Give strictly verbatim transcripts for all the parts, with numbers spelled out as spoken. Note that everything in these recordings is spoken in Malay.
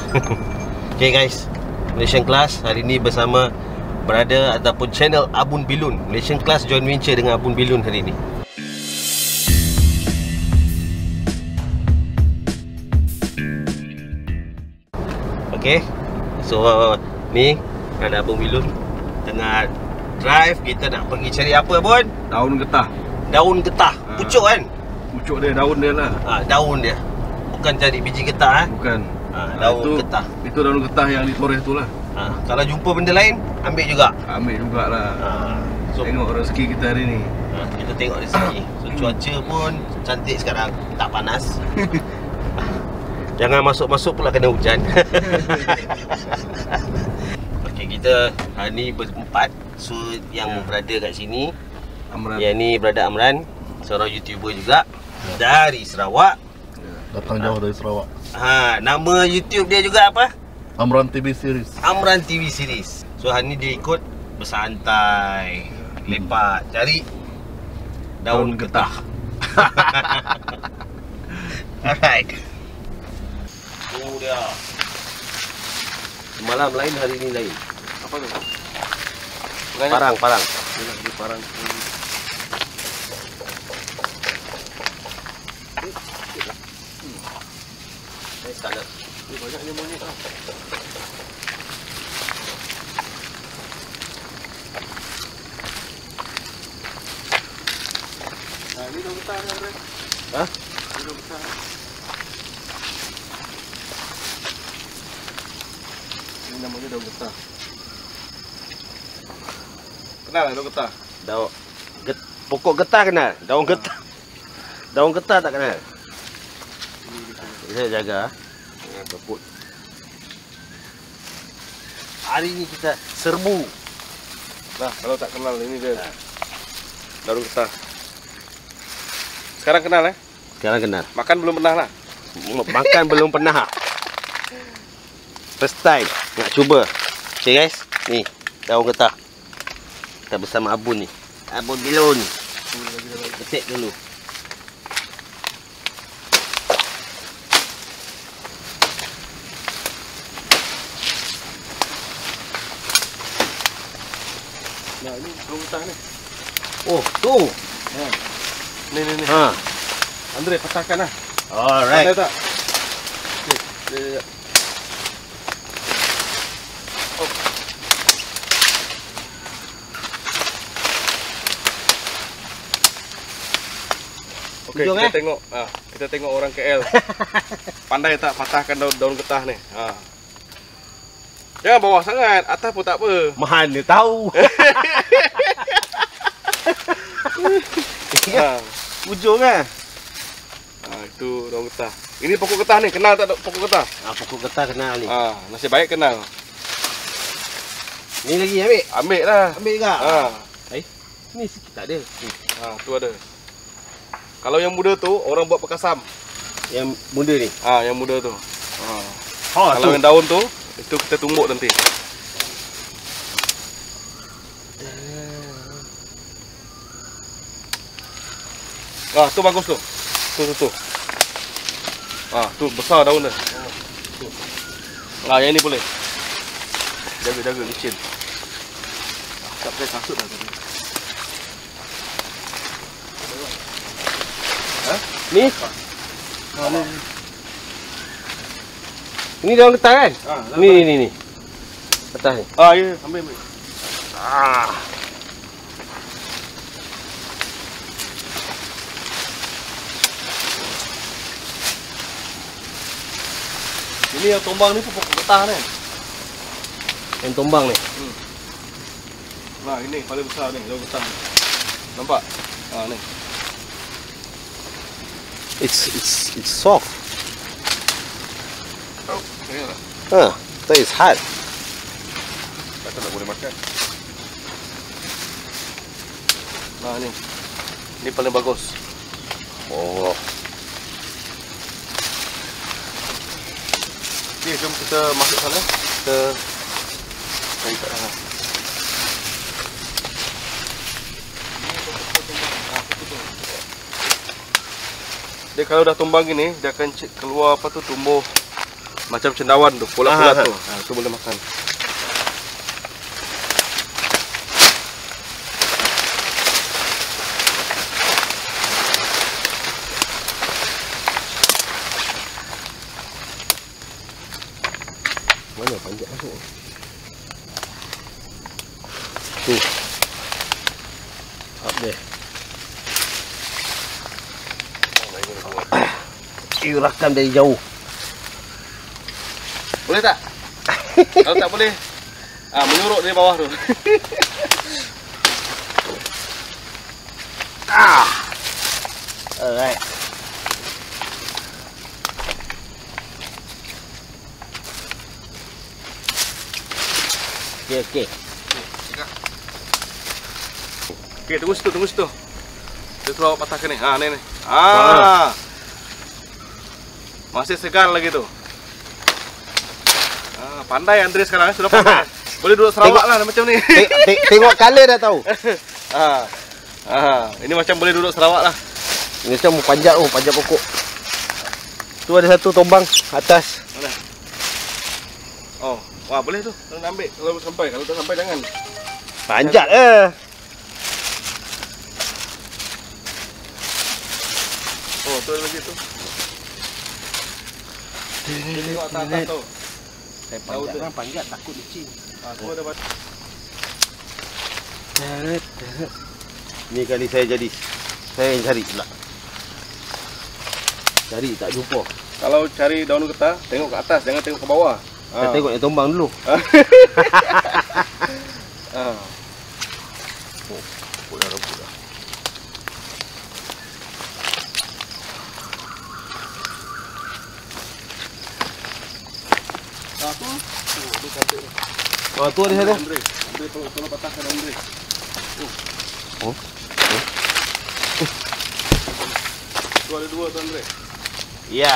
Okay guys, Malaysian Class hari ni bersama berada ataupun channel Abun Bilun. Malaysian Class joint venture dengan Abun Bilun hari ni. Okay, so ni ada Abun Bilun tengah drive. Kita nak pergi cari apa Abun? Daun getah. Daun getah, ha. Pucuk kan? Pucuk dia, daun dia lah. ha, Daun dia, bukan cari biji getah eh? Bukan. ha, Daun itu, getah. Itu daun getah yang ditoreh tu lah. ha, Kalau jumpa benda lain, ambil juga. Ambil jugalah. ha, so, Tengok rezeki kita hari ni. ha, Kita tengok rezeki. So cuaca pun cantik sekarang, tak panas. Jangan masuk-masuk pula kena hujan. Okey, kita hari ni berempat. So yang ya. berada kat sini, Amran. yang ni berada Amran, seorang YouTuber juga ya. Dari Sarawak. Ya. Datang jauh dari Sarawak. Ha, nama YouTube dia juga apa? Amran T V Series. Amran T V Series. So hari ni dia ikut bersantai, lepak, cari daun, daun getah. Alright. Oh dia. Semalam lain, hari ni lain. Apa tu? Parang, parang. Yalah, dia parang. Nice colour. Ini banyak ni monyet lah. Nah, ini daun getah ni, Andre. Ha? Ini daun getah. Ini namanya daun getah. Kenal lah daun getah? Daun get, pokok getah kenal? Daun getah. Daun getah tak kenal? Saya jaga. Ha, berput. Hari ni kita serbu. Nah, kalau tak kenal ini dia. Daun getah. Sekarang kenal eh? Sekarang kenal. Makan belum pernah lah. Makan belum pernah. First time nak cuba. Okay guys, ni daun getah. Kita bersama Abun ni. Abun Bilun. Petik dulu. Nah, ini daun getah ni. Oh, tu. Ha. Ni ni ni. Ha. Andre patahkan lah. Alright. Ada tak? Okey. Dia. Oh. Okey, Ujung, kita eh? tengok. Ah, kita tengok orang K L. Pandai tak patahkan daun daun getah ni. Ha. Jangan bawah sangat, atas pun tak apa. Mana tahu. Ha. Ujung kan? Ha, itu daun getah. Ini pokok getah ni, kenal tak pokok getah? Ah, pokok getah kenal ni. Ha, nasib baik kenal. Ni lagi ambil. Ambil lah. Ambil ke? Ha. Eh, ni sikit tak ada. Ha, tu ada. Kalau yang muda tu orang buat pekasam. Yang muda ni. Ah, ha, yang muda tu. Ha. Oh, Kalau tu. yang daun tu, itu kita tumbuk nanti. Ah, tu bagus tu. Tu tu tu. Ah, tu besar daun dia. Ah, yang ni boleh. Jaga-jaga licin. Tak pakai kasut dah tadi. Ha? Ni. Ha, ni. Ini daun getah kan? Ha, ni ni ni ni. Getah ni. Ah, ya, ambil ambil. Ah. Ini yang tumbang ni pun pokok getah ni. Yang tumbang ni. Hmm. Nah, ini paling besar ni, daun getah. Nampak? Ah, ni. It's it's it's soft. Oh, tengoklah. Huh, that is hard. Takkan tak boleh makan. Nah, ni. Ni paling bagus. Oh. Okey, jom kita masuk sana. Kita cari kat sana. Dia kalau dah tumbang gini, dia akan keluar apa tu tumbuh Macam cendawan tu, pola-pola Ah, tu. Ha, tu boleh makan. Mana panjat masuk? Tu. Up there. Eh, rakam dari jauh. Boleh tak? Kalau tak boleh, ah menyuruk dari bawah tu. Ah. Alright. Okey, okey. Okey, tunggu situ, tunggu situ. Kita suruh awak patahkan ni. Ha, ni ni. Ah. Masih segar lagi tu. Ah, pandai Andre sekarang, sudah pandai. Boleh duduk Sarawak lah macam ni. Tengok color dah tahu. Ah. Ah, ini macam boleh duduk Sarawak lah. Ini macam mau panjat oh, panjat pokok. Tu ada satu tombang atas. Mana? Oh, wah boleh tu. Kalau nak ambil, kalau sampai, kalau tak sampai jangan. Panjat eh. Oh, tu ada lagi tu. Tengok atas atas tu. Saya panjat kan, panjat takut licin. Ah, tu ada batu. Ni kali saya jadi. Saya yang cari pula. Cari tak jumpa. Kalau cari daun getah, tengok ke atas, jangan tengok ke bawah. Saya Ah. tengok yang tombang dulu. Ah. Oh, rebut dah, rebut dah. Ah tu. Tu, tu cantik ni. Oh, tu ada sana. Andre, Andre tolong tolong patahkan Andre. Oh. Tu ada dua tu Andre. Ya.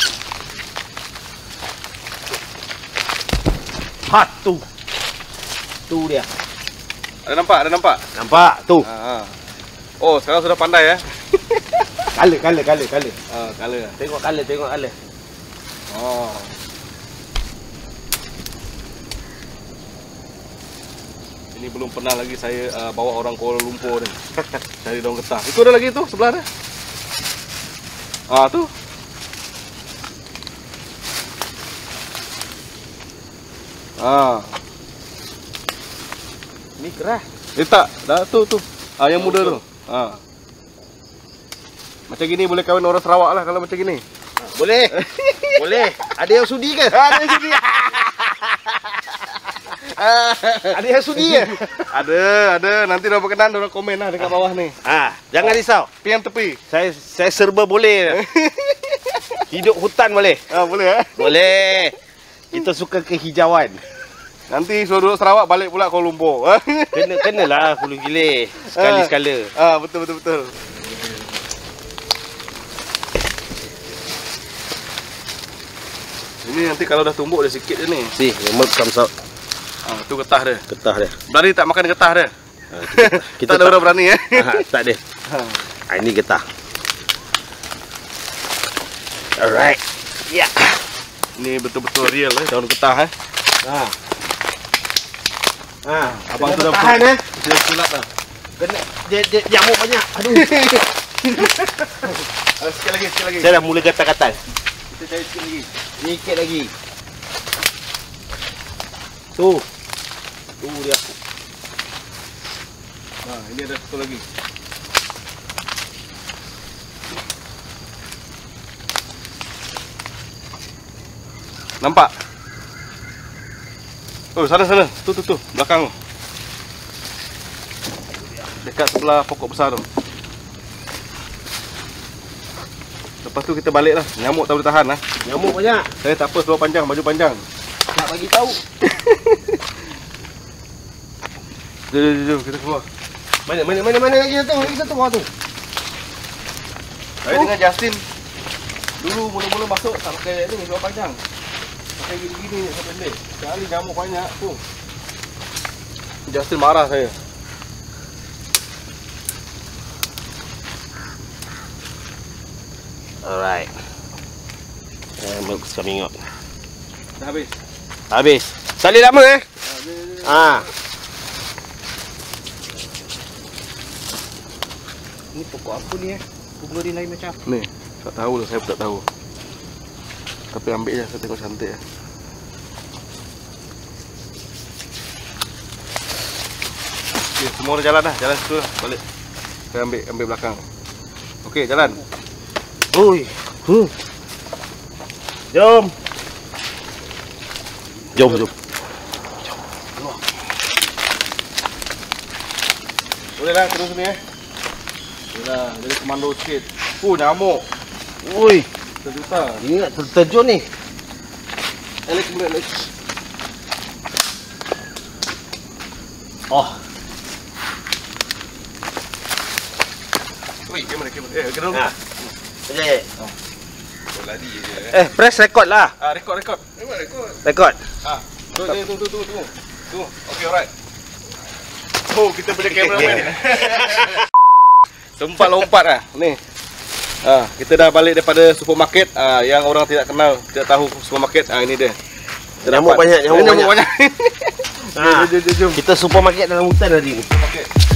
Ha tu. Tu dia. Ada nampak? Ada nampak? Nampak tu. Ah. ah. Oh, sekarang sudah pandai ya. Color, color, color, color. Ah, color. Tengok color, tengok color. Oh. Ini belum pernah lagi saya uh, bawa orang Kuala Lumpur ni. Cari daun getah. Itu ada lagi tu sebelah dia. Ah tu. Ah. Ni keras. Eh tak, dah tu tu. Ah yang muda tu. Ah. Macam gini boleh kahwin orang Sarawak lah kalau macam gini. Boleh. Boleh. Ada yang sudi ke? Ada yang sudi. Ada yang sudi ke? Ada, ada. Nanti dah berkenan, dah komen lah dekat bawah ni. Ah, jangan risau. P M tepi. Saya saya serba boleh. Hidup hutan boleh. Ah boleh eh? Boleh. Kita suka kehijauan. Nanti suruh duduk Sarawak balik pula Kuala Lumpur. Kena kenalah Hulu Gilir sekali-sekala. Ah betul betul betul. Ini nanti kalau dah tumbuk dia sikit je ni. Si, the milk comes out. Ah tu getah dia. Getah dia. Berani tak makan getah dia? Ha, kita, Kita tak ada orang berani eh. Ha, tak ada. Ha, ini getah. Alright. Ya. Yeah. Ni betul-betul real eh daun getah eh. Ha. Ha, Abang kena tu dah tahan eh. Dia sulap dah. Kena dia, dia nyamuk banyak. Aduh. Ah, sikit lagi, sikit lagi. Saya dah mula gatal-gatal. Kita cari sikit lagi. Sikit lagi. Tu. Tu dia. Ha, ini ada satu lagi. Nampak? Oh, sana sana. Tu tu tu, belakang tu. Dekat sebelah pokok besar tu. Lepas tu kita balik lah. Nyamuk tak boleh tahan lah. Nyamuk banyak. Saya tak apa seluar panjang, baju panjang. Tak bagi tahu. Jom, jom, jom, kita keluar. Mana mana mana mana lagi satu, lagi satu bawah tu. Saya dengan Justin dulu mula-mula masuk tak pakai ni seluar panjang. Pakai gini-gini sampai pendek. Sekali nyamuk banyak tu. Justin marah saya. Alright. Uh, milk's coming out. Dah habis. Habis. Salin lama eh? Ah. Ni pokok apa ni eh? Bunga dia lain macam. Ni, tak tahu lah, saya pun tak tahu. Tapi ambil je, saya tengok cantik lah. Okay, semua dah jalan dah, jalan situ lah, balik. Saya ambil, ambil belakang. Okey, jalan. Ui. Hmm. Jom. Jom, jom. Boleh lah, terus sini eh. Boleh lah, jadi komando sikit. Oh, nyamuk. Ui. Terjuta. Ini nak terjun ni. Alex, boleh Alex. Oh. Ui, kamera, kamera. Eh, kena dulu. Ha. Okey. Oh, lari je. Eh, press record lah. Ah, rekod, rekod. Rekod, rekod. Record. Ah, tu, tu, tu, tu, tu, tu. Tu. Okey, alright. Oh, kita punya kameraman ni. Sempat lompat lah. Ni. Ah, kita dah balik daripada supermarket ah, yang orang tidak kenal, tidak tahu supermarket. Ah, ini dia. Kita Nyamuk dapat- banyak, nyamuk Nyamuk banyak. banyak. Ha. Jom, jom, jom. Kita supermarket dalam hutan tadi ni. Supermarket.